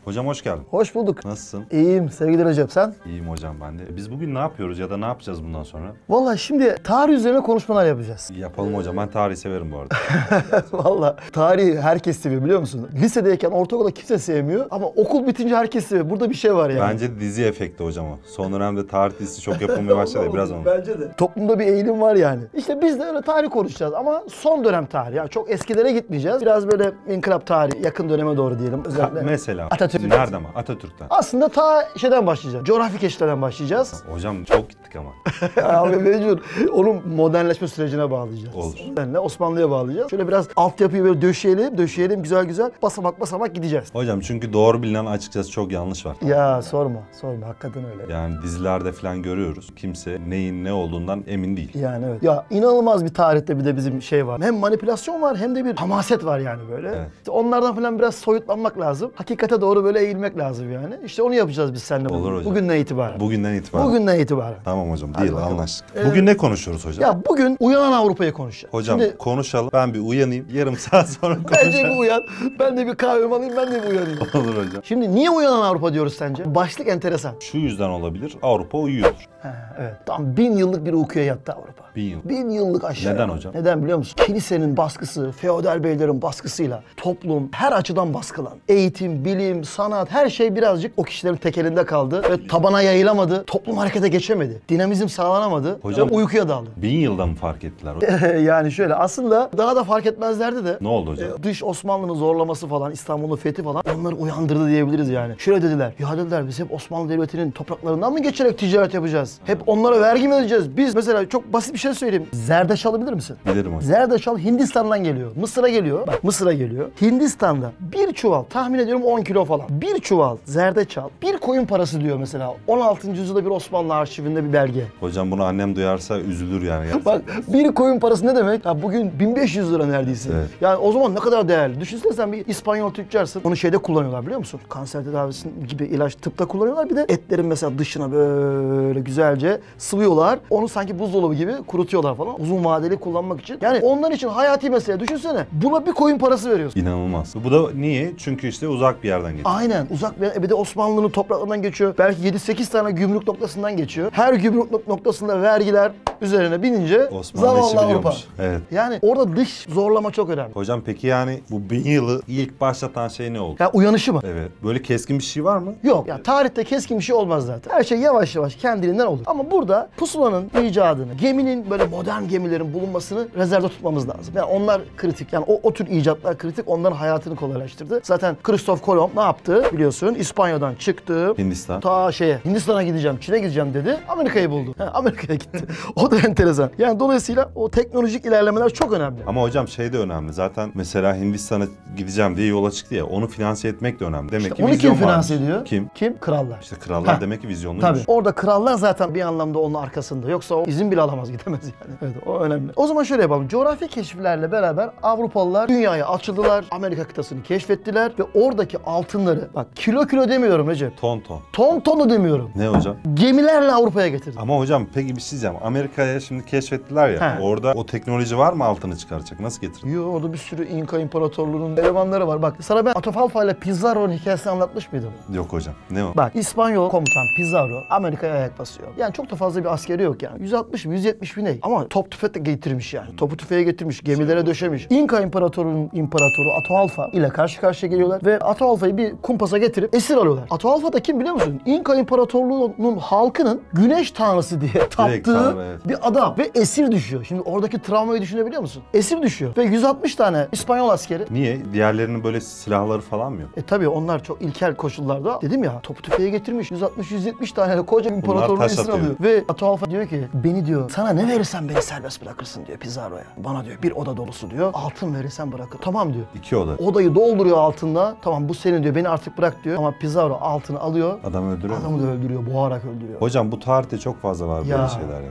Hocam hoş geldin. Hoş bulduk. Nasılsın? İyiyim sevgili Recep, sen? İyiyim hocam ben de. Biz bugün ne yapıyoruz ya da ne yapacağız bundan sonra? Vallahi şimdi tarih üzerine konuşmalar yapacağız. Yapalım hocam. Ben tarihi severim bu arada. Vallahi tarihi herkes seviyor, biliyor musun? Lisedeyken, ortaokulda kimse sevmiyor ama okul bitince herkes seviyor. Burada bir şey var yani. Bence dizi efekti hocam o. Son dönemde tarih dizisi çok yapılmaya başladı biraz onu. Bence de. Toplumda bir eğilim var yani. İşte biz de öyle tarih konuşacağız ama son dönem tarihi. Yani çok eskilere gitmeyeceğiz. Biraz böyle inkılap tarihi, yakın döneme doğru diyelim. Özellikle Mesela Atatürk. nereden mi? Atatürk'ten. Aslında ta şeyden başlayacağız. Coğrafi keşiflerden başlayacağız. Hocam çok gittik ama. Abi mecbur. Onun modernleşme sürecine bağlayacağız. Olur. Yani Osmanlı'ya bağlayacağız. Şöyle biraz altyapıyı böyle döşeyelim güzel güzel. Basamak basamak gideceğiz. Hocam çünkü doğru bilinen açıkçası çok yanlış var. Ya sorma. Hakikaten öyle. Yani dizilerde falan görüyoruz. Kimse neyin ne olduğundan emin değil. Yani evet. Ya inanılmaz bir tarihte bir de bizim şey var. Hem manipülasyon var hem de bir hamaset var yani böyle. Evet. İşte onlardan falan biraz soyutlanmak lazım. Hakikate doğru böyle eğilmek lazım yani. İşte onu yapacağız biz seninle. Olur hocam. Bugünden itibaren. Bugünden itibaren. Tamam hocam. Değil bakalım. anlaştık. Bugün ne konuşuyoruz hocam? Ya bugün uyanan Avrupa'yı konuşacağız. Hocam Şimdi konuşalım. Ben bir uyanayım. Yarım saat sonra bence konuşalım. bir uyan. Ben de bir kahvemi alayım, ben de bir uyanayım. Olur hocam. Şimdi niye uyanan Avrupa diyoruz sence? Başlık enteresan. Şu yüzden olabilir. Avrupa uyuyordur. Evet. Tam 1000 yıllık bir uykuya yattı Avrupa. 1000 yıl. 1000 yıllık aşağı. Neden hocam? Neden biliyor musun? Kilisenin baskısı, feodal beylerin baskısıyla toplum her açıdan baskılan. Eğitim, bilim, sanat her şey birazcık o kişilerin tekelinde kaldı ve tabana yayılamadı. Toplum harekete geçemedi. Dinamizm sağlanamadı. Hocam ve uykuya daldı. 1000 yılda mı fark ettiler? Yani şöyle aslında daha da fark etmezlerdi de. Ne oldu hocam? Dış Osmanlı'nın zorlaması falan, İstanbul'un fethi falan onları uyandırdı diyebiliriz yani. Şöyle dediler. Ya dediler, biz hep Osmanlı Devleti'nin topraklarından mı geçerek ticaret yapacağız? Hep onlara vergi mi ödeyeceğiz? Biz mesela çok basit bir şey söyleyeyim. Zerdeçalı bilir misin? Bilirim hocam. Zerdeçal Hindistan'dan geliyor. Mısır'a geliyor. Bak Mısır'a geliyor. Hindistan'da bir çuval, tahmin ediyorum 10 kilo falan. Bir çuval zerdeçal, bir koyun parası diyor mesela. 16. yüzyılda bir Osmanlı arşivinde bir belge. Hocam bunu annem duyarsa üzülür yani. Bak bir koyun parası ne demek? Ya bugün 1500 lira neredeyse. Evet. Yani o zaman ne kadar değerli. Düşünsene sen bir İspanyol tüccarsın. Onu şeyde kullanıyorlar biliyor musun? Kanser tedavisi gibi ilaç tıpta kullanıyorlar. Bir de etlerin mesela dışına böyle güzelce sıvıyorlar. Onu sanki buzdolabı gibi kurutuyorlar falan. Uzun vadeli kullanmak için. Yani onlar için hayati mesele. Düşünsene. Buna bir koyun parası veriyorsun. İnanılmaz. Bu da niye? Çünkü işte uzak bir yerden geliyor. Aynen. Uzak bir de Osmanlı'nın topraklarından geçiyor. Belki 7-8 tane gümrük noktasından geçiyor. Her gümrük noktasında vergiler üzerine binince Osmanlı işi zavallı Avrupa. biliyormuş. Evet. Yani orada dış zorlama çok önemli. Hocam peki yani bu 1000 yılı ilk başlatan şey ne oldu? Ya uyanışı mı? Evet. Böyle keskin bir şey var mı? Yok. Ya tarihte keskin bir şey olmaz zaten. Her şey yavaş yavaş kendiliğinden olur. Ama burada pusulanın icadını, geminin böyle modern gemilerin bulunmasını rezervde tutmamız lazım. Yani onlar kritik. Yani o tür icatlar kritik. Onların hayatını kolaylaştırdı. Zaten Christoph Kolomb ne yaptı biliyorsun? İspanya'dan çıktı. Hindistan. Ta Hindistan'a gideceğim, Çin'e gideceğim dedi. Amerika'yı buldu. Amerika'ya gitti. O da enteresan. Yani dolayısıyla o teknolojik ilerlemeler çok önemli. Ama hocam şey de önemli. Zaten mesela Hindistan'a gideceğim diye yola çıktı ya. Onu finanse etmek de önemli. Demek ki Onu vizyon kim finanse varmış. ediyor? Kim? Kim? Krallar. İşte krallar Ha. demek ki vizyonluymuş. Tabii. Orada krallar zaten bir anlamda onun arkasında. Yoksa o izin bile alamaz, gidemez yani. Evet, o önemli. O zaman şöyle yapalım. Coğrafi keşiflerle beraber Avrupalılar dünyaya açıldılar. Amerika kıtasını keşfettiler ve oradaki altınları, bak kilo demiyorum Recep. Ton. Ton demiyorum. Ne hocam? Gemilerle Avrupa'ya getirdi. Ama hocam peki bir şey diyeceğim. Amerika'ya şimdi keşfettiler ya. He. Orada o teknoloji var mı altını çıkaracak? Nasıl getirdin? Yo, orada bir sürü İnka İmparatorluğu'nun elemanları var. Bak sana ben Atafolfo ile Pizarro'nun hikayesini anlatmış mıydım? Yok hocam. Ne o? Bak İspanyol komutan Pizarro Amerika'ya ayak basıyor. Yani çok da fazla bir askeri yok yani. 160-170 bin ney. Ama top tüfek de getirmiş yani. Topu tüfeğe getirmiş, gemilere döşemiş. İnka İmparatorluğu'nun imparatoru Atahualpa ile karşı karşıya geliyorlar ve Atahualpa'yı bir kumpasa getirip esir alıyorlar. Atahualpa da kim biliyor musun? İnka İmparatorluğu'nun halkının güneş tanrısı diye taptığı tanrı, evet. bir adam ve esir düşüyor. Şimdi oradaki travmayı düşünebiliyor musun? Esir düşüyor ve 160 tane İspanyol askeri. Niye? Diğerlerinin böyle silahları falan mı yok? Tabii onlar çok ilkel koşullarda. Dedim ya topu tüfeğe getirmiş. 160-170 tane koca imparatorluğu taş esir atıyor. alıyor. Ve Atahualpa diyor ki beni diyor sana ne verirsen beni serbest bırakırsın diyor Pizarro'ya. Bana diyor bir oda dolusu diyor. Altın verirsen bırakır. Tamam diyor. 2 oda. Odayı dolduruyor altınla. Tamam bu senin diyor, beni artık bırak diyor. Ama Pizarro altını alıyor. Adam öldürüyor mu? Adamı da öldürüyor. Boğarak öldürüyor. Hocam bu tarihte çok fazla var böyle şeyler ya. Ya var ya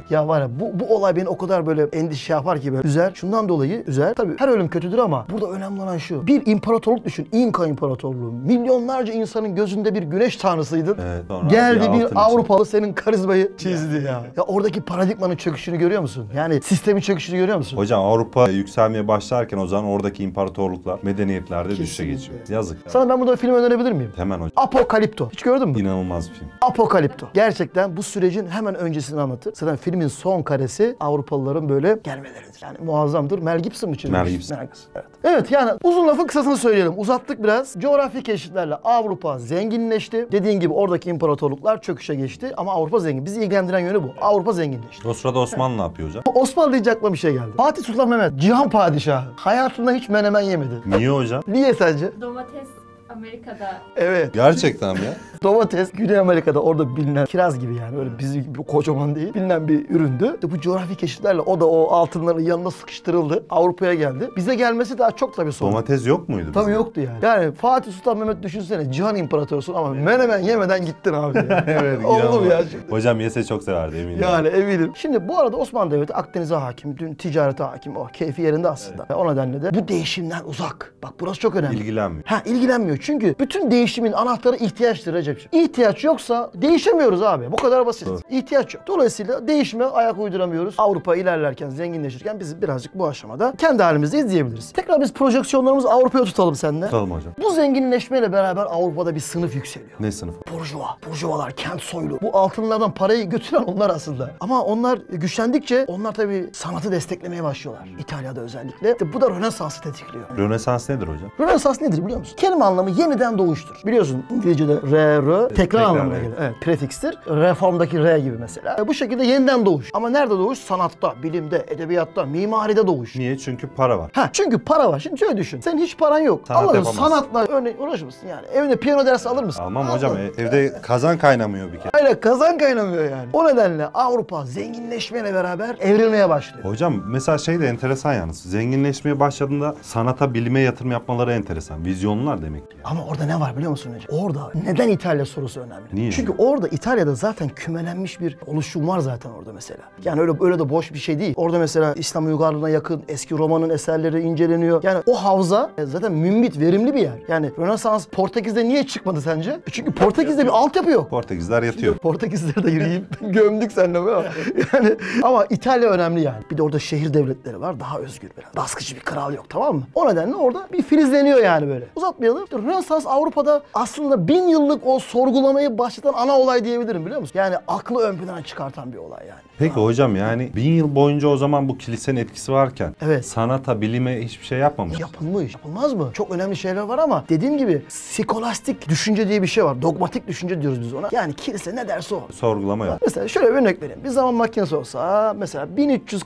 mesela bu olay beni o kadar böyle endişe yapar ki böyle üzer. Şundan dolayı üzer. Tabii her ölüm kötüdür ama burada önemli olan şu. Bir imparatorluk düşün. İnka İmparatorluğu. Milyonlarca insanın gözünde bir güneş tanrısıydın. Evet, geldi bir Avrupalı senin karizmayı çizdi ya. Ya oradaki paradigmanın çöküşünü görüyor musun? Yani sistemin çöküşünü görüyor musun? Hocam Avrupa yükselmeye başlarken o zaman oradaki imparatorluklar, medeniyetler de düşüşe geçiyor. Yazık. Sana ben burada bir film önerebilir miyim? Hemen hocam. Apokalipto. Hiç gördün mü? İnanılmaz bir film. Apokalipto. Gerçekten bu sürecin hemen öncesini anlatır. Zaten filmin son karesi Avrupalıların böyle gelmeleridir. Yani muazzamdır. Mel Gibson mı çizmiş? Mel Gibson. Evet. Evet yani uzun lafın kısasını söyleyelim. Uzattık biraz. Coğrafi keşiflerle Avrupa zenginleşti. Dediğin gibi oradaki imparatorluklar çöküşe geçti ama Avrupa zengin. Bizi ilgilendiren yönü bu. Avrupa zenginleşti. O sırada Osmanlı ne yapıyor hocam? Osmanlı deyince aklıma bir şey geldi. Fatih Sultan Mehmet, Cihan Padişahı. Hayatında hiç menemen yemedi. Niye hocam? Niye sence? Domates Amerika'da. Evet. Gerçekten mi ya? Domates Güney Amerika'da orada bilinen kiraz gibi yani öyle bizim gibi kocaman değil bilinen bir üründü. İşte bu coğrafi keşiflerle o da o altınların yanına sıkıştırıldı. Avrupa'ya geldi. Bize gelmesi daha çok tabii sonra. Domates yok muydu? Tabii bizde? yoktu yani. Yani Fatih Sultan Mehmet düşünsene Cihan İmparatorusun ama menemen yemeden gittin abi. Yani. Evet. Oldu mu inanılmaz. ya şimdi? Hocam yese çok severdi eminim. Yani eminim. Şimdi bu arada Osmanlı Devleti Akdeniz'e hakim, dün ticarete hakim. O keyfi yerinde aslında. Ve o nedenle de bu değişimden uzak. Bak burası çok önemli. İlgilenmiyor. İlgilenmiyor. Çünkü bütün değişimin anahtarı ihtiyaçtır Recep'ciğim. İhtiyaç yoksa değişemiyoruz abi. Bu kadar basit. Doğru. İhtiyaç yok. Dolayısıyla değişime ayak uyduramıyoruz. Avrupa ilerlerken, zenginleşirken biz birazcık bu aşamada kendi halimizde izleyebiliriz. Tekrar biz projeksiyonlarımızı Avrupa'ya tutalım seninle. Tutalım hocam. Bu zenginleşmeyle beraber Avrupa'da bir sınıf yükseliyor. Ne sınıfı? Burjuvalar, kent soylu. Bu altınlardan parayı götüren onlar aslında. Ama onlar güçlendikçe onlar tabii sanatı desteklemeye başlıyorlar. İtalya'da özellikle. İşte bu da Rönesans'ı tetikliyor. Rönesans nedir hocam? Rönesans nedir biliyor musun? Kelime anlamı yeniden doğuştur. Biliyorsun İngilizce'de tekrar anlamına gelir. Evet, prefikstir. Reformdaki re gibi mesela. Bu şekilde yeniden doğuş. Ama nerede doğuş? Sanatta, bilimde, edebiyatta, mimaride doğuş. Niye? Çünkü para var. Çünkü para var. Şimdi şöyle düşün. Senin hiç paran yok. Sanat Allah'ım yapamazsın. sanatla örneğin uğraşır mısın yani? Evine piyano dersi alır mısın? Almam hocam. Almam. Evde kazan kaynamıyor bir kere. Aynen kazan kaynamıyor yani. O nedenle Avrupa zenginleşmeyle beraber evrilmeye başlıyor. Hocam mesela şey de enteresan yalnız. Zenginleşmeye başladığında sanata, bilime yatırım yapmaları enteresan. Vizyonlar demek ki. Ama orada ne var biliyor musun hocam? Orada neden İtalya sorusu önemli. Niye? Çünkü orada İtalya'da zaten kümelenmiş bir oluşum var zaten orada mesela. Yani öyle de boş bir şey değil. Orada mesela İslam uygarlığına yakın eski Roma'nın eserleri inceleniyor. Yani o havza zaten mümbit, verimli bir yer. Yani Rönesans Portekiz'de niye çıkmadı sence? Çünkü Portekiz'de bir altyapı yok. Portekizler yatıyor. Portekizleri de yürüyeyim. Gömdük seninle böyle. Yani ama İtalya önemli yani. Bir de orada şehir devletleri var. Daha özgür biraz. Baskıcı bir kral yok, tamam mı? O nedenle orada bir filizleniyor yani böyle. Uzatmayalım. İşte Rönesans Avrupa'da aslında 1000 yıllık o sorgulamayı başlatan ana olay diyebilirim biliyor musun? Yani aklı ön plana çıkartan bir olay yani. Peki hocam yani 1000 yıl boyunca o zaman bu kilisenin etkisi varken Evet. sanata, bilime hiçbir şey yapmamış. Yapılmış. Yapılmaz mı? Çok önemli şeyler var ama dediğim gibi skolastik düşünce diye bir şey var. Dogmatik düşünce diyoruz biz ona. Yani kilise ne derse o. Sorgulama yok. Mesela şöyle bir örnek vereyim. Bir zaman makinesi olsa mesela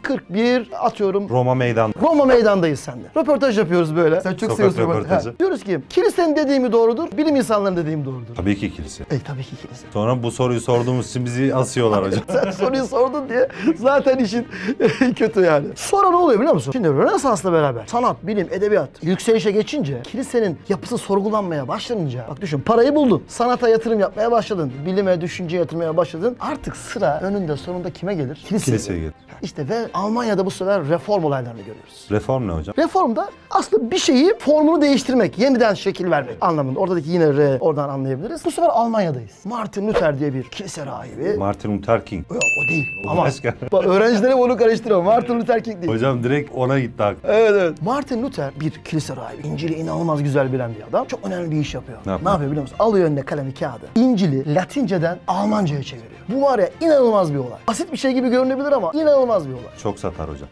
1341 atıyorum Roma meydan. Roma meydandayız seninle. Röportaj yapıyoruz böyle. Sen çok Sokak seviyorsun röportajı. röportajı. Diyoruz ki kilisenin dediği mi doğrudur, bilim insanlarının dediği mi doğrudur? Tabii ki kilise. Tabii ki kilise. Sonra bu soruyu sorduğumuz için bizi asıyorlar hocam. Sen soruyu sordun diye zaten işin kötü yani. Sonra ne oluyor biliyor musun? Şimdi Rönesans'la beraber sanat, bilim, edebiyat yükselişe geçince kilisenin yapısı sorgulanmaya başlanınca bak düşün parayı buldun. Sanata yatırım yapmaya başladın. Bilime, düşünceye yatırmaya başladın. Artık sıra önünde sonunda kime gelir? Kiliseye gelir. İşte ve Almanya'da bu sefer reform olaylarını görüyoruz. Reform ne hocam? Reformda aslında bir şeyi formunu değiştirmek, yeniden şekil vermek anlamında. Oradaki yine R oradan anlayabiliriz. Bu sefer Almanya'dayız. Martin Luther diye bir kilise rahibi. Martin Luther King. Yok o değil. O Ama başka. bak, öğrencilerim onu karıştırıyor. Martin Luther King değil. Hocam direkt ona gitti aklı. Evet. Martin Luther bir kilise rahibi. İncil'i inanılmaz güzel bilen bir adam. Çok önemli bir iş yapıyor. Ne yapıyor? biliyor musun? Alıyor önüne kalemi kağıdı. İncil'i Latinceden Almanca'ya çeviriyor. Bu var ya inanılmaz bir olay. Basit bir şey gibi görünebilir ama inanılmaz bir olay. Çok satar hocam.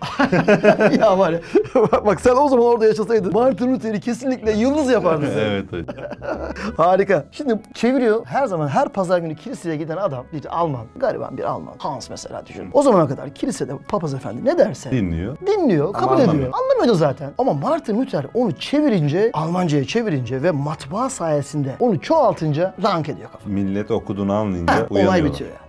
Ya var ya. Bak sen o zaman orada yaşasaydın Martin Luther'i kesinlikle yıldız yapardın sen. Evet hocam. Harika. Şimdi çeviriyor. Her zaman her pazar günü kiliseye giden adam bir Alman. Gariban bir Alman. Hans mesela düşün. O zamana kadar kilisede papaz efendi ne derse Dinliyor. dinliyor, kabul ediyor. anlamıyor. Anlamıyordu zaten. Ama Martin Luther onu çevirince, Almanca'ya çevirince ve matbaa sayesinde onu çoğaltınca dank ediyor kafa. Millet okuduğunu anlayınca Olay uyanıyorlar. bitiyor yani.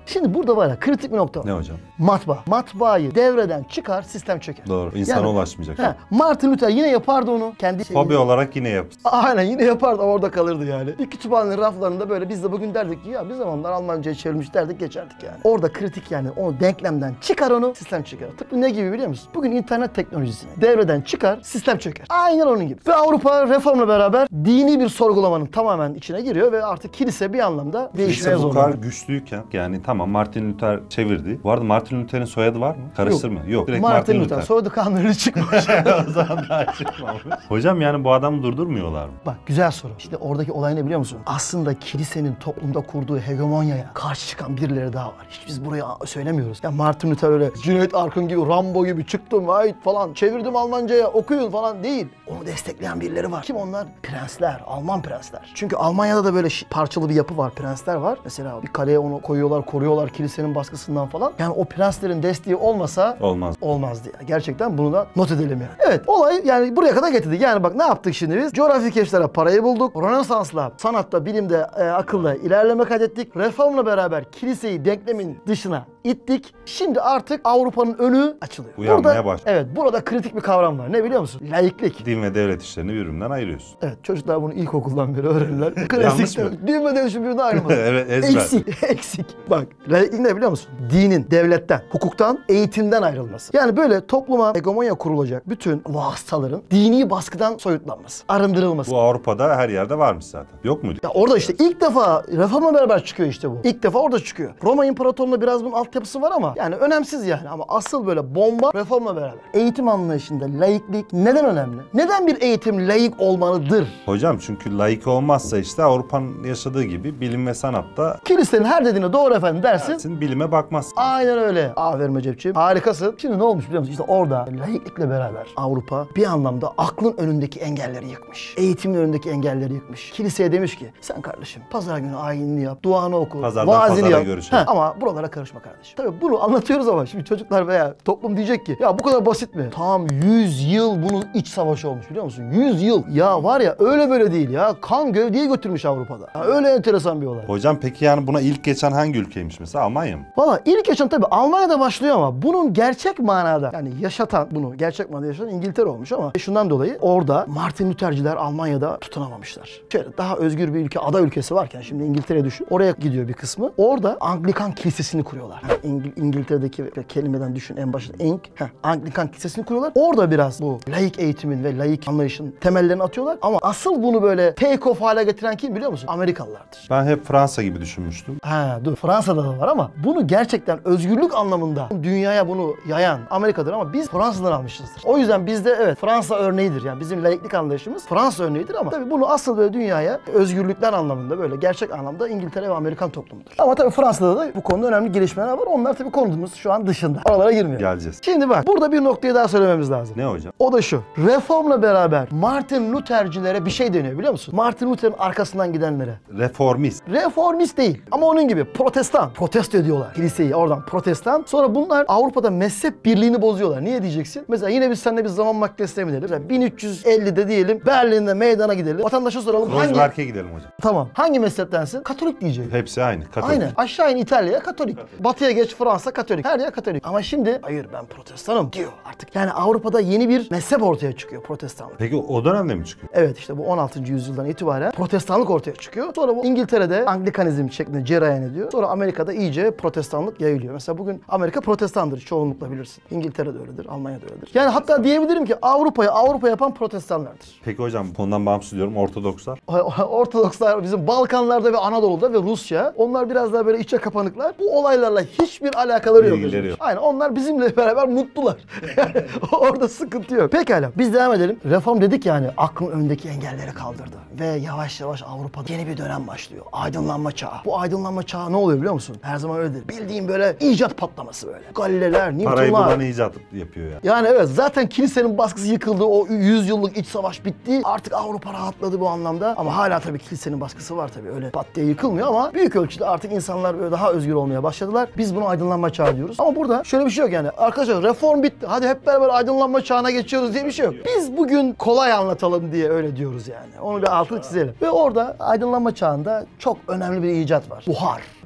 Şimdi burada var ya kritik bir nokta var. Ne hocam? Matbaa. Matbaayı devreden çıkar, sistem çöker. Doğru. İnsana ulaşmayacak. He, Martin Luther yine yapardı onu. Kendi Hobi olarak yine yapsın. Aynen yine yapardı, orada kalırdı yani. Bir kütüphanenin raflarında böyle biz de bugün derdik ki ya bir zamanlar Almanca'ya çevrilmiş derdik geçerdik yani. Orada kritik yani o denklemden çıkar onu, sistem çöker. Tıpkı ne gibi biliyor musun? Bugün internet teknolojisini devreden çıkar, sistem çöker. Aynen onun gibi. Ve Avrupa reformla beraber dini bir sorgulamanın tamamen içine giriyor ve artık kilise bir anlamda değişmeye Kilise bu kadar zorlanıyor. güçlüyken yani tamam Martin Luther çevirdi. Bu arada Martin Luther'in soyadı var mı? Karıştırma. Yok. Direkt Martin Luther. Soyadı kanunları çıkmış. O zaman daha çıkmamış. Hocam yani bu adamı durdurmuyorlar mı? Bak güzel soru. Şimdi oradaki olay ne biliyor musun? Aslında kilisenin toplumda kurduğu hegemonyaya karşı çıkan birileri daha var. Hiç biz buraya söylemiyoruz. Ya Martin Luther öyle Cüneyt Arkın gibi, Rambo gibi çıktım vay falan çevirdim Almanca'ya okuyun falan değil. Onu destekleyen birileri var. Kim onlar? Prensler, Alman prensler. Çünkü Almanya'da da böyle parçalı bir yapı var. Prensler var. Mesela bir kaleye onu koyuyorlar, koruyorlar kilisenin baskısından falan. Yani o prenslerin desteği olmasa olmazdı ya. Gerçekten bunu da not edelim yani. Evet olay yani buraya kadar getirdik. Yani bak ne yaptık şimdi biz? Coğrafi keşiflere parayı bulduk. Rönesans'la, sanatta, bilimde, akılla ilerleme kaydettik. Reformla beraber kiliseyi denklemin dışına ittik. Şimdi artık Avrupa'nın önü açılıyor. Uyanmaya başladı. Evet burada kritik bir kavram var. Ne biliyor musun? Laiklik. Din ve devlet işlerini birbirinden ayırıyorsun. Evet çocuklar bunu ilkokuldan beri öğrenirler. Yanlış mı? Din ve devlet birbirinden ayrılmaz. Evet ezber. Eksik. Bak laiklik ne biliyor musun? Dinin, devletten, hukuktan, eğitimden ayrılması. Yani böyle topluma hegemonya kurulacak bütün vasıtaların dini baskıdan soyutlanması, arındırılması. Bu Avrupa'da her yerde varmış zaten. Yok muydu? Ya orada işte ilk defa reformla beraber çıkıyor işte bu. İlk defa orada çıkıyor. Roma İmparatorluğu'nda biraz bunun altyapısı var ama yani önemsiz yani ama asıl böyle bomba reformla beraber. Eğitim anlayışında laiklik neden önemli? Neden bir eğitim laik olmalıdır? Hocam çünkü laik olmazsa işte Avrupa'nın yaşadığı gibi bilim ve sanatta Kilisenin her dediğine doğru efendim dersin. dersin, bilime bakmazsın. Aynen öyle. Aferin Recep'ciğim. Harikasın. Şimdi ne olmuş biliyor musun? İşte orada laiklikle beraber Avrupa bir anlamda aklın önündeki engelleri yıkmış. Eğitimin önündeki engelleri yıkmış. Kiliseye demiş ki sen kardeşim pazar günü ayinini yap, duanı oku, Pazardan vaazini pazara yap. görüşelim. Ama buralara karışma kardeşim. Tabii bunu anlatıyoruz ama şimdi çocuklar veya toplum diyecek ki ya bu kadar basit mi? Tam 100 yıl bunun iç savaşı olmuş biliyor musun? 100 yıl. Ya var ya öyle böyle değil ya. Kan gövdeyi götürmüş Avrupa'da. Ya öyle enteresan bir olay. Hocam peki yani buna ilk geçen hangi ülkeymiş mesela? Almanya mı? Valla ilk yaşam tabii Almanya'da başlıyor ama bunun gerçek manada yani yaşatan bunu gerçek manada yaşatan İngiltere olmuş ama şundan dolayı orada Martin Lutherciler Almanya'da tutunamamışlar. Şöyle daha özgür bir ülke, ada ülkesi varken şimdi İngiltere'ye düşün. Oraya gidiyor bir kısmı. Orada Anglikan Kilisesi'ni kuruyorlar. Yani İngiltere'deki kelimeden düşün en başında Anglikan Kilisesi'ni kuruyorlar. Orada biraz bu laik eğitimin ve laik anlayışın temellerini atıyorlar ama asıl bunu böyle take off hale getiren kim biliyor musun? Amerikalılardır. Ben hep Fransa gibi düşünmüştüm. Dur Fransa'da da var ama bunu gerçekten özgürlük anlamında dünyaya bunu yayan Amerika'dır ama biz Fransa'dan almışızdır. O yüzden bizde evet Fransa örneğidir yani bizim laiklik anlayışımız Fransa örneğidir ama tabii bunu asıl böyle dünyaya özgürlükler anlamında böyle gerçek anlamda İngiltere ve Amerikan toplumudur. Ama tabii Fransa'da da bu konuda önemli gelişmeler var. Onlar tabii konumuz şu an dışında. Oralara girmiyor. Geleceğiz. Şimdi bak burada bir noktayı daha söylememiz lazım. Ne hocam? O da şu. Reformla beraber Martin Luthercilere bir şey deniyor biliyor musun? Martin Luther'in arkasından gidenlere. Reformist. Reformist değil ama onun gibi protestan. Protesto ediyorlar kiliseyi oradan protestan. Sonra bunlar Avrupa'da mezhep birliğini bozuyorlar. Niye diyeceksin? Mesela yine biz seninle bir zaman makinesine mi gidelim? Mesela 1350'de diyelim Berlin'de meydana gidelim. Vatandaşa soralım Rosemark'e gidelim hocam. Tamam. Hangi mezheptensin? Katolik diyecek. Hepsi aynı. Katolik. Aynen. Aşağı in İtalya'ya Katolik. Batıya geç Fransa Katolik. Her yer Katolik. Ama şimdi hayır ben protestanım diyor artık. Yani Avrupa'da yeni bir mezhep ortaya çıkıyor protestanlık. Peki o dönemde mi çıkıyor? Evet işte bu 16. yüzyıldan itibaren protestanlık ortaya çıkıyor. Sonra bu İngiltere'de Anglikanizm şeklinde cereyan ediyor. Sonra Amerika'da iyice protestanlık yayılıyor. Mesela bugün Amerika protestandır çoğunlukla bilirsin. İngiltere'de öyledir, Almanya'da öyledir. Yani hatta diyebilirim ki Avrupa yapan protestanlardır. Peki hocam konudan bağımsız diyorum Ortodokslar. Ortodokslar bizim Balkanlarda ve Anadolu'da ve Rusya. Onlar biraz daha böyle içe kapanıklar. Bu olaylarla hiçbir alakaları yok. İlgileri yok. Aynen onlar bizimle beraber mutlular. Yani orada sıkıntı yok. Pekala biz devam edelim. Reform dedik yani aklın önündeki engelleri kaldırdı. Ve yavaş yavaş Avrupa'da yeni bir dönem başlıyor. Aydınlanma çağı. Bu aydınlanma çağı ne oluyor biliyor musun? Her zaman öyledir. Bildiğin böyle icat patlaması böyle. Galileler, Parayı Newtonlar. bulan icat yapıyor ya. Yani evet zaten kilisenin baskısı yıkıldı. O 100 yıllık iç savaş bitti. Artık Avrupa rahatladı bu anlamda. Ama hala tabii kilisenin baskısı var tabii. Öyle pat diye yıkılmıyor ama büyük ölçüde artık insanlar böyle daha özgür olmaya başladılar. Biz bunu aydınlanma çağı diyoruz. Ama burada şöyle bir şey yok yani. Arkadaşlar reform bitti. Hadi hep beraber aydınlanma çağına geçiyoruz diye bir şey yok. Biz bugün kolay anlatalım diye öyle diyoruz yani. Onu bir altını çizelim. Ve orada aydınlanma çağında çok önemli bir icat var. Buhar. Buhar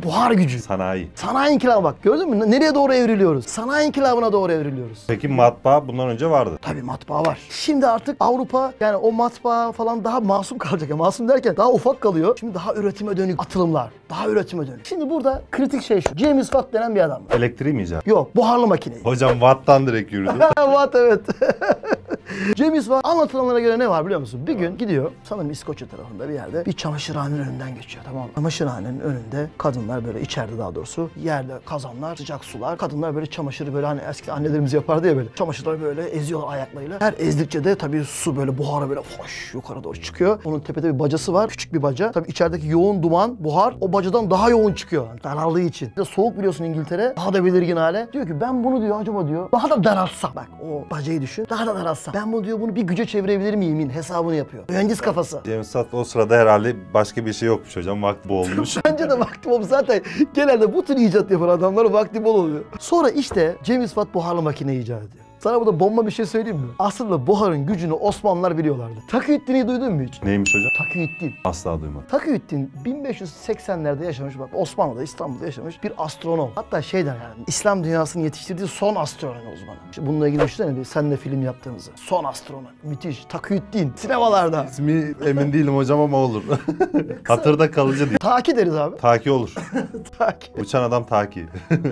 gücü. Sanayi. Sanayi inkılabı bak gördün mü? Nereye doğru evriliyoruz? Sanayi inkılabına doğru evriliyoruz. Peki matbaa bundan önce vardı. Tabii matbaa var. Şimdi artık Avrupa yani o matbaa falan daha masum kalacak. Ya masum derken daha ufak kalıyor. Şimdi daha üretime dönük atılımlar. Daha üretime dönük. Şimdi burada kritik şey şu. James Watt denen bir adam var. Elektriği mi icat? Yok, buharlı makineyi. Hocam Watt'tan direkt yürüdü. Watt evet. James Watt anlatılanlara göre ne var biliyor musun? Bir gün gidiyor sanırım İskoçya tarafında bir yerde bir çamaşırhanenin önünden geçiyor, tamam mı? Çamaşırhanenin önünde kadınlar böyle içeride daha doğrusu yerde kazanlar, sıcak sular. Kadınlar böyle çamaşırı böyle hani eski annelerimiz yapardı ya böyle. Çamaşırları böyle eziyorlar ayaklarıyla. Her ezdikçe de tabii su böyle buharı böyle hoş yukarı doğru çıkıyor. Onun tepede bir bacası var. Küçük bir baca. Tabii içerideki yoğun duman, buhar o bacadan daha yoğun çıkıyor. Yani daraldığı için. Bir de soğuk biliyorsun İngiltere. Daha da belirgin hale. Diyor ki ben bunu diyor acaba diyor daha da daraltsam. Bak o bacayı düşün. Daha da daraltsam. Ben bunu diyor bunu bir güce çevirebilir miyimin hesabını yapıyor. Mühendis kafası. James Watt o sırada herhalde başka bir şey yokmuş hocam. Vakti bu olmuş. Bence de vakti bol. Zaten genelde bu tür icat yapan adamların vakti bol oluyor. Sonra işte James Watt buharlı makine icat ediyor. Sana burada bomba bir şey söyleyeyim mi? Aslında buharın gücünü Osmanlılar biliyorlardı. Takiyüddin'i duydun mu hiç? Neymiş hocam? Takiyüddin. Asla duymadım. Takiyüddin 1580'lerde yaşamış, bak Osmanlı'da, İstanbul'da yaşamış bir astronom. Hatta şey der yani İslam dünyasının yetiştirdiği son astronomi uzmanı. İşte bununla ilgili düşünsene bir seninle film yaptığımızı. Son astronom. Müthiş. Takiyüddin. Sinemalarda. İsmi emin değilim hocam ama olur. Hatırda kalıcı değil. Taki deriz abi. Taki olur. Taki. Uçan adam Taki.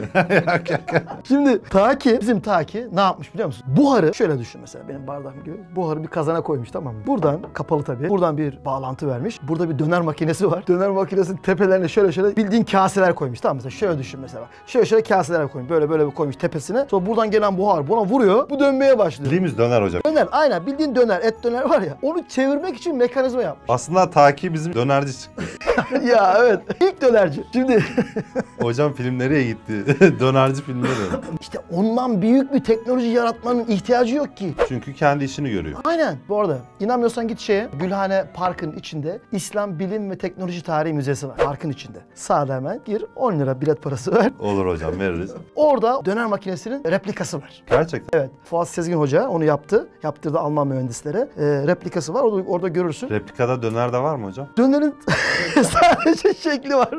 Şimdi Taki, bizim Taki ne yapmış biliyor musun? Buharı şöyle düşün mesela benim bardağım gibi. Buharı bir kazana koymuş, tamam mı? Buradan kapalı tabii. Buradan bir bağlantı vermiş. Burada bir döner makinesi var. Döner makinesinin tepelerine şöyle bildiğin kaseler koymuş. Tamam mesela şöyle düşün mesela. Şöyle kaseler koymuş. Böyle bir koymuş tepesine. Sonra buradan gelen buhar buna vuruyor. Bu dönmeye başlıyor. Bildiğimiz döner hocam. Döner aynen bildiğin döner. Et döner var ya. Onu çevirmek için mekanizma yapmış. Aslında Taki bizim dönerci çıktı. Ya evet. İlk dönerci. Şimdi Hocam film nereye gitti? Dönerci filmleri. işte ondan büyük bir teknoloji yaratmanın ihtiyacı yok ki. Çünkü kendi işini görüyor. Aynen. Bu arada inanmıyorsan git Gülhane Park'ın içinde İslam Bilim ve Teknoloji Tarihi Müzesi var. Parkın içinde. Sağda hemen gir 10 lira bilet parası ver. Olur hocam veririz. Orada döner makinesinin replikası var. Gerçekten. Evet. Fuat Sezgin Hoca onu yaptı. Yaptırdı Alman mühendislere. Replikası var. Orada görürsün. Replikada döner de var mı hocam? Dönerin sadece şekli var.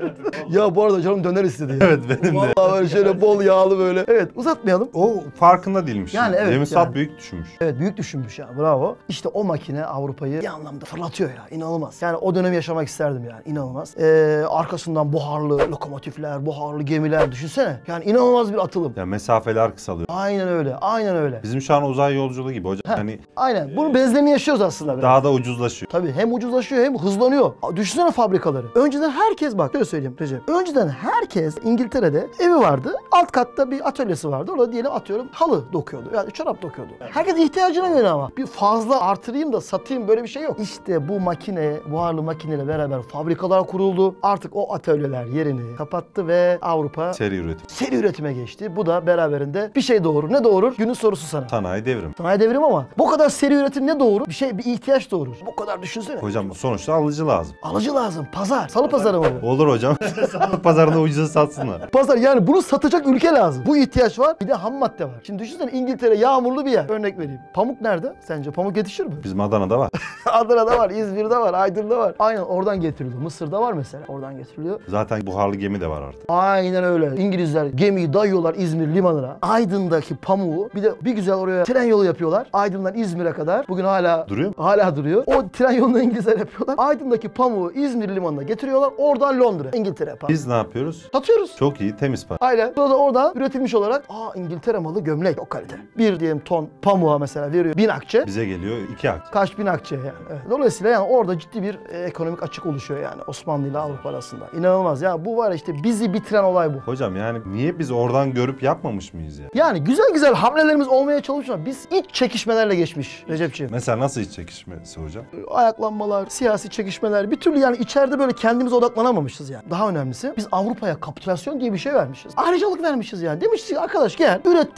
Ya bu arada canım döner istedi ya. Evet benim de. Vallahi böyle şöyle bol yağlı böyle. Evet uzatmayalım. O farkında değilmiş. Yani evet, James Watt yani. büyük düşünmüş. Evet büyük düşünmüş ya bravo. İşte o makine Avrupa'yı bir anlamda fırlatıyor ya inanılmaz. Yani o dönemi yaşamak isterdim yani inanılmaz. Arkasından buharlı lokomotifler, buharlı gemiler düşünsene. Yani inanılmaz bir atılım. Ya mesafeler kısalıyor. Aynen öyle, aynen öyle. Bizim şu an uzay yolculuğu gibi hocam. Yani Aynen bunu benzemini yaşıyoruz aslında biraz. daha da ucuzlaşıyor. Tabii hem ucuzlaşıyor hem hızlanıyor. Düşünsene fabrikaları. Önceden herkes bak şöyle söyleyeyim Recep. Önceden herkes İngiltere'de evi vardı. Alt katta bir atölyesi vardı. Orada diyelim atıyorum halı dokuyordu. Yani çorap dokuyordu. Herkes ihtiyacına göre ama. Bir fazla artırayım da satayım böyle bir şey yok. İşte bu makine, buharlı makineyle beraber fabrikalar kuruldu. Artık o atölyeler yerini kapattı ve Avrupa Seri üretim. seri üretime geçti. Bu da beraberinde bir şey doğurur. Ne doğurur? Günün sorusu sana. Sanayi devrim. Sanayi devrimi ama bu kadar seri üretim ne doğurur? Bir ihtiyaç doğurur. Bu kadar düşünsene. Hocam sonuçta alıcı lazım. Alıcı lazım. Pazar. Salı pazarı mı? Olur hocam. Pazarda ucuza satsınlar. Pazar yani bunu satacak ülke lazım. Bu ihtiyaç var. Bir de ham madde var. Şimdi düşünsene İngiltere yağmurlu bir yer. Örnek vereyim. Pamuk nerede? Sence pamuk yetişir mi? Bizim Adana'da var. Adana'da var, İzmir'de var, Aydın'da var. Aynen oradan getiriliyor. Mısır'da var mesela. Oradan getiriliyor. Zaten buharlı gemi de var artık. Aynen öyle. İngilizler gemiyi dayıyorlar İzmir limanına. Aydın'daki pamuğu bir de bir güzel oraya tren yolu yapıyorlar. Aydın'dan İzmir'e kadar. Bugün hala Duruyor mu? Hala duruyor. O tren yolunu İngilizler yapıyorlar. Aydın'daki pamuğu İzmir limanına getiriyorlar. Oradan Londra, İngiltere pardon. Biz ne yapıyoruz? Satıyoruz. Çok iyi, temiz para. Aynen. Sonra da orada üretilmiş olarak İngiltere malı gömlek o kalite. Bir diyelim ton pamuğa mesela veriyor 1000 akçe. Bize geliyor 2 akçe. Kaç bin akçe yani. Evet. Dolayısıyla yani orada ciddi bir ekonomik açık oluşuyor yani Osmanlı ile Avrupa arasında. İnanılmaz ya bu var ya işte bizi bitiren olay bu. Hocam yani niye biz oradan görüp yapmamış mıyız ya? Yani güzel hamlelerimiz olmaya çalışıyor. Biz iç çekişmelerle geçmiş Recepciğim. Mesela nasıl hiç çekişmesi hocam? Ayaklanmalar, siyasi çekişmeler bir türlü yani içeride böyle kendimize odaklanamamışız yani. Daha önemlisi biz Avrupa'ya kapitülasyon diye bir şey vermişiz. Ayrıcalık vermişiz yani. Demişiz ki arkadaş gel ürettiğin şu kalem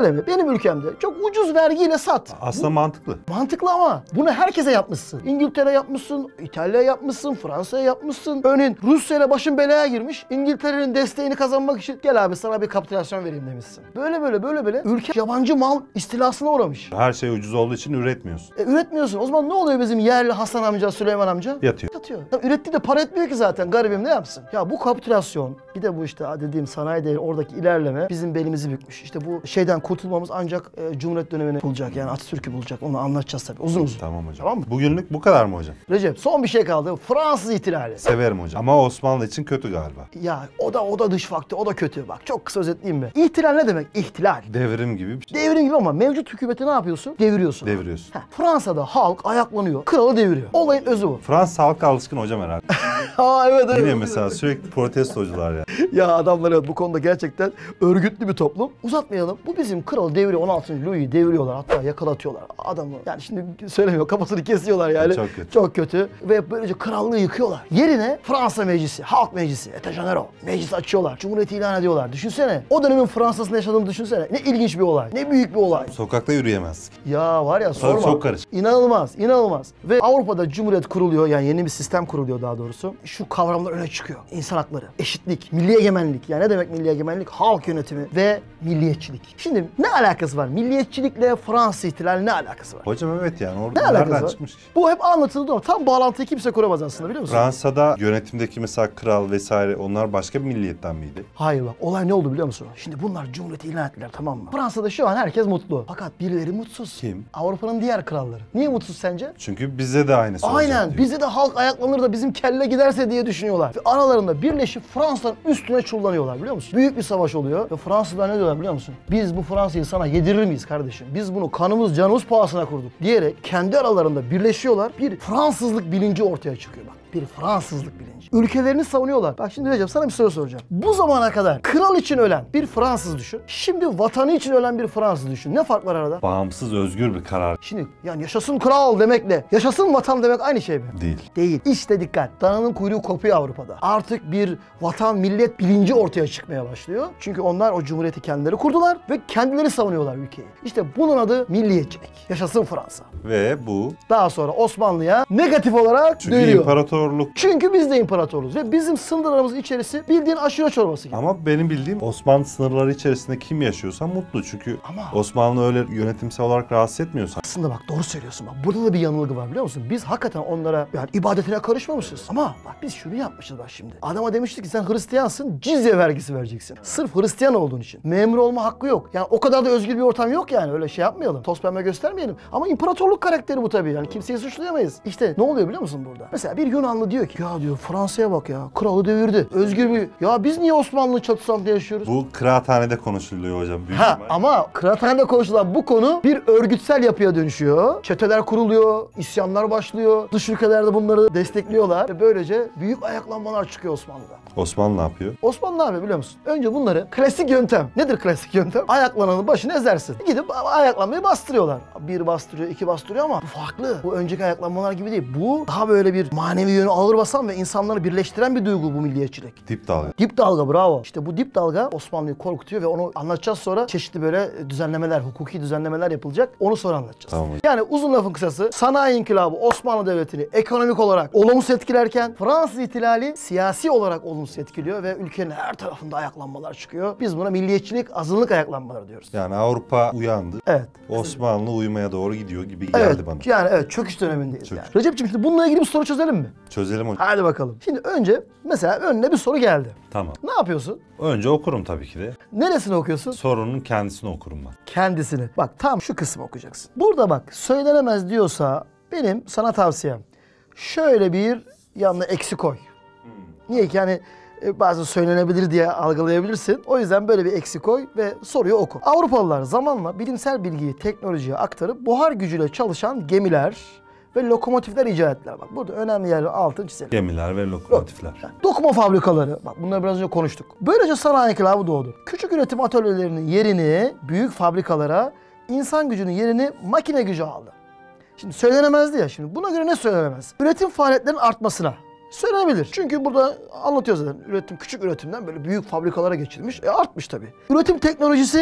kalemi benim ülkemde çok ucuz vergiyle sat. Aslında mantıklı. Mantıklı ama bunu herkese yapmışsın. İngiltere yapmışsın, İtalya yapmışsın, Fransa'ya yapmışsın. Örneğin Rusya ile başın belaya girmiş. İngiltere'nin desteğini kazanmak için gel abi sana bir kapitülasyon vereyim demişsin. Böyle ülke yabancı mal istilasına uğramış. Her şey ucuz olduğu için üretmiyorsun. Üretmiyorsun. O zaman ne oluyor bizim yerli Hasan amca, Süleyman amca? Yatıyor. Ya ürettiği de para etmiyor ki zaten. Garibim ne yapsın? Ya bu kapitülasyon, bir de bu işte dediğim sanayi değil, oradaki ilerleme bizim belimizi bükmüş. İşte bu şeyden kurtulmamız ancak Cumhuriyet dönemini bulacak. Yani Atatürk'ü bulacak. Onu anlatacağız tabii. Uzun. Tamam hocam. Tamam mı? Bugünlük bu kadar mı hocam? Recep son bir şey kaldı. Fransız ihtilali. Severim hocam. Ama Osmanlı için kötü galiba. Ya o da dış faktör, o da kötü. Bak çok kısa özetleyeyim mi? İhtilal ne demek? İhtilal. Devrim gibi bir şey. Devrim gibi ama mevcut hükümeti ne yapıyorsun? Deviriyorsun. Deviriyorsun. Fransa'da halk ayaklanıyor. Kralı deviriyor. Olayın özü bu. Fransız halka alışkın hocam herhalde. Ha evet. Yine mesela sürekli protestocular ya. Ya adamlar evet bu konuda gerçekten örgütlü bir toplum. Uzatmayalım. Bu bizim kralı deviriyor. 16. Louis'i deviriyorlar. Hatta yakalatıyorlar adamı. Yani şimdi söylemiyor. Kafasını kesiyorlar yani. Çok kötü. Çok kötü. Ve böylece krallığı yıkıyorlar. Yerine Fransa Meclisi, Halk Meclisi, Etat General. Meclis açıyorlar. Cumhuriyeti ilan ediyorlar. Düşünsene. O dönemin Fransa'sında yaşadığını düşünsene. Ne ilginç bir olay. Ne büyük bir olay. Sokakta yürüyemezsin. Ya var ya sorma. Çok karışık. İnanılmaz. Ve Avrupa'da Cumhuriyet kuruluyor. Yani yeni bir sistem kuruluyor daha doğrusu. Şu kavramlar öne çıkıyor. İnsan hakları, eşitlik, milli egemenlik. Yani ne demek milli egemenlik? Halk yönetimi ve milliyetçilik. Şimdi ne alakası var? Milliyetçilikle Fransız ihtilali ne alakası var? Hocam evet yani Ne orada alakası nereden var? çıkmış ki? Bu hep anlatıldı ama tam bağlantıyı kimse kuramaz aslında biliyor musun? Fransa'da yönetimdeki mesela kral vesaire onlar başka bir milliyetten miydi? Hayır bak olay ne oldu biliyor musun? Şimdi bunlar Cumhuriyeti ilan ettiler tamam mı? Fransa'da şu an herkes mutlu. Fakat birileri mutsuz. Kim? Avrupa'nın diğer kralları. Niye mutsuz sence? Çünkü bize de aynısı olacak Aynen. diyor. Bize de halk ayaklanır da bizim kelle giderse diye düşünüyorlar. Ve aralarında birleşip Fransa'nın üstüne çullanıyorlar biliyor musun? Büyük bir savaş oluyor ve Fransızlar ne diyorlar biliyor musun? Biz bu Fransa'yı sana yedirir miyiz kardeşim? Biz bunu kanımız canımız pahasına kurduk diyerek kendi aralarında birleşiyorlar. Bir Fransızlık bilinci ortaya çıkıyor bak. Bir Fransızlık bilinci. Ülkelerini savunuyorlar. Bak şimdi Recep sana bir soru soracağım. Bu zamana kadar kral için ölen bir Fransız düşün. Şimdi vatanı için ölen bir Fransız düşün. Ne fark var arada? Bağımsız, özgür bir karar Şimdi yani yaşasın kral demekle yaşasın vatan demek aynı şey mi? değil. Değil. İşte dikkat. Dananın kuyruğu kopuyor Avrupa'da. Artık bir vatan millet bilinci ortaya çıkmaya başlıyor. Çünkü onlar o cumhuriyeti kendileri kurdular ve kendileri savunuyorlar ülkeyi. İşte bunun adı milliyetçilik. Yaşasın Fransa. Ve bu Daha sonra Osmanlı'ya negatif olarak çünkü dönüyor. imparatorluk. Çünkü biz de imparatoruz ve bizim sınırlarımız içerisi bildiğin aşure çorbası gibi. Ama benim bildiğim Osmanlı sınırları içerisinde kim yaşıyorsa mutlu. Çünkü Ama- Osmanlı öyle yönetimsel olarak rahatsız etmiyorsa. Aslında bak doğru söylüyorsun bak. Burada da bir yanılgı var biliyor musun? Biz hakikaten onlara yani ibadetine karışmamışız. Ama bak biz şunu yapmışız bak şimdi. Adama demiştik ki sen Hristiyansın, cizye vergisi vereceksin. Sırf Hristiyan olduğun için. Memur olma hakkı yok. Yani o kadar da özgür bir ortam yok yani. Öyle şey yapmayalım. Toz pembe göstermeyelim. Ama imparatorluk karakteri bu tabii. Yani kimseyi suçlayamayız. İşte ne oluyor biliyor musun burada? Mesela bir Yunanlı diyor ki ya diyor Fransa'ya bak ya. Kralı devirdi. Özgür bir... Ya biz niye Osmanlı çatısı altında yaşıyoruz? Bu kıraathanede konuşuluyor hocam. Büyük Ha ihtimal. ama kıraathanede konuşulan bu konu bir örgütsel yapıya dönüşüyor. Çeteler kuruluyor, isyanlar başlıyor. Dış ülkelerde bunları destekliyorlar ve böylece büyük ayaklanmalar çıkıyor Osmanlı'da. Osmanlı ne yapıyor? Osmanlı ne yapıyor biliyor musun? Önce bunları klasik yöntem. Nedir klasik yöntem? Ayaklananın başını ezersin. Gidip ayaklanmayı bastırıyorlar. Bir bastırıyor, iki bastırıyor ama bu farklı. Bu önceki ayaklanmalar gibi değil. Bu daha böyle bir manevi yönü ağır basan ve insanları birleştiren bir duygu bu milliyetçilik. Dip dalga. Dip dalga bravo. İşte bu dip dalga Osmanlı'yı korkutuyor ve onu anlatacağız sonra. Çeşitli böyle düzenlemeler, hukuki düzenlemeler yapılacak. Onu sonra anlatacağız. Tamam hocam. Yani uzun lafın kısası sanayi inkılabı Osmanlı Devleti'ni ekonomik olarak olumsuz etkilerken Fransız ihtilali siyasi olarak olumsuz etkiliyor ve ülkenin her tarafında ayaklanmalar çıkıyor. Biz buna milliyetçilik, azınlık ayaklanmaları diyoruz. Yani Avrupa uyandı. Evet. Osmanlı uyumaya doğru gidiyor gibi Evet. geldi bana. Yani evet çöküş dönemindeyiz Çöküş. yani. Recep'ciğim şimdi bununla ilgili bir soru çözelim mi? Çözelim hocam. Hadi bakalım. Şimdi önce mesela önüne bir soru geldi. Tamam. Ne yapıyorsun? Önce okurum tabii ki de. Neresini okuyorsun? Sorunun kendisini okurum ben. Kendisini. Bak tam şu kısmı okuyacaksın. Burada bak söylenemez diyorsa benim sana tavsiyem. Şöyle bir yanına eksi koy. Niye ki hani bazen söylenebilir diye algılayabilirsin. O yüzden böyle bir eksi koy ve soruyu oku. Avrupalılar zamanla bilimsel bilgiyi teknolojiye aktarıp buhar gücüyle çalışan gemiler ve lokomotifler icat ettiler. Bak burada önemli yerler altını çizelim. Gemiler ve lokomotifler. Dokuma fabrikaları, bak bunları biraz önce konuştuk. Böylece sanayi inkılabı doğdu. Küçük üretim atölyelerinin yerini büyük fabrikalara, insan gücünün yerini makine gücü aldı. Şimdi söylenemezdi ya şimdi. Buna göre ne söylenemez? Üretim faaliyetlerinin artmasına. Söylenebilir. Çünkü burada anlatıyor zaten. Üretim küçük üretimden böyle büyük fabrikalara geçilmiş. Artmış tabii. Üretim teknolojisi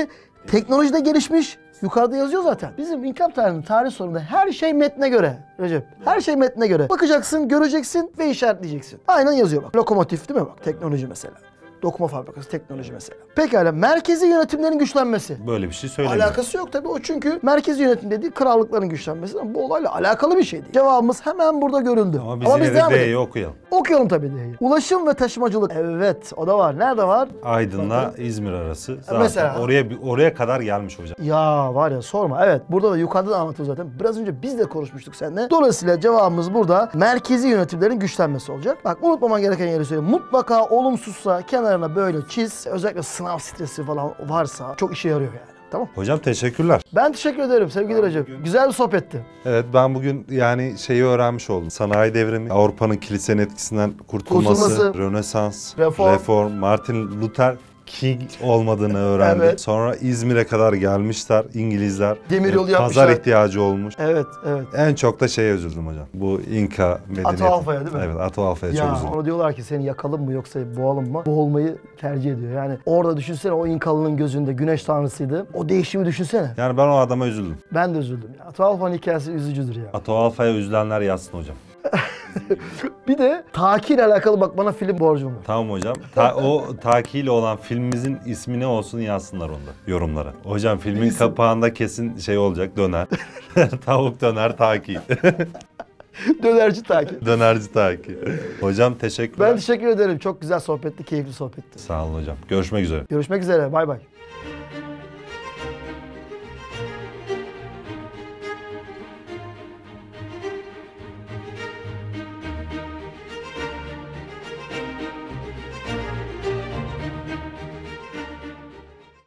Teknoloji de gelişmiş. Yukarıda yazıyor zaten. Bizim inkılap tarihinin tarih sorununda her şey metne göre Recep. Her şey metne göre. Bakacaksın, göreceksin ve işaretleyeceksin. Aynen yazıyor bak. Lokomotif değil mi bak? Teknoloji mesela. Dokuma fabrikası, teknoloji mesela. Pekala, merkezi yönetimlerin güçlenmesi. Böyle bir şey söylemiyor. Alakası yok tabii o, çünkü merkezi yönetim dediği krallıkların güçlenmesi. Ama bu olayla alakalı bir şey değil. Cevabımız hemen burada göründü. Ama biz yine devam de edelim. D'yi okuyalım. Okuyalım tabii D'yi. Ulaşım ve taşımacılık. Evet, o da var. Nerede var? Aydın'la İzmir arası. Zaten Mesela. oraya kadar gelmiş hocam. Ya var ya, sorma. Evet, burada da yukarıda da anlatıyor zaten. Biraz önce biz de konuşmuştuk seninle. Dolayısıyla cevabımız burada merkezi yönetimlerin güçlenmesi olacak. Bak, unutmaman gereken yeri söyleyeyim. Mutlaka olumsuzsa kenarına böyle çiz. Özellikle sınav stresi falan varsa çok işe yarıyor yani. Tamam. Hocam teşekkürler. Ben teşekkür ederim sevgili Recep. Güzel bir sohbetti. Evet, ben bugün yani şeyi öğrenmiş oldum. Sanayi devrimi, Avrupa'nın kilisenin etkisinden kurtulması, Rönesans, Reform, Martin Luther King olmadığını öğrendim. Evet. Sonra İzmir'e kadar gelmişler İngilizler. Demiryolu Pazar yapmışlar. ihtiyacı olmuş. Evet, evet. En çok da şeye üzüldüm hocam. Bu İnka medeniyeti. Atahalfa'ya değil mi? Evet, Atahalfa'ya çok Ya üzüldüm. ona diyorlar ki seni yakalım mı yoksa boğalım mı? Boğulmayı tercih ediyor. Yani orada düşünsene, o İnkalı'nın gözünde güneş tanrısıydı. O değişimi düşünsene. Yani ben o adama üzüldüm. Ben de üzüldüm ya. Atahalfa'nın hikayesi üzücüdür ya. Atahalfa'ya üzülenler yazsın hocam. Bir de Taki ile alakalı bak, bana film borcum var. Tamam hocam. O Taki ile olan filmimizin ismi ne olsun yazsınlar onda yorumlara. Hocam filmin kapağında kesin şey olacak, döner. Tavuk döner Taki. Dönerci Taki. Dönerci Taki. Hocam teşekkürler. Ben teşekkür ederim. Çok güzel sohbetti, keyifli sohbetti. Sağ olun hocam. Görüşmek üzere. Görüşmek üzere. Bay bay.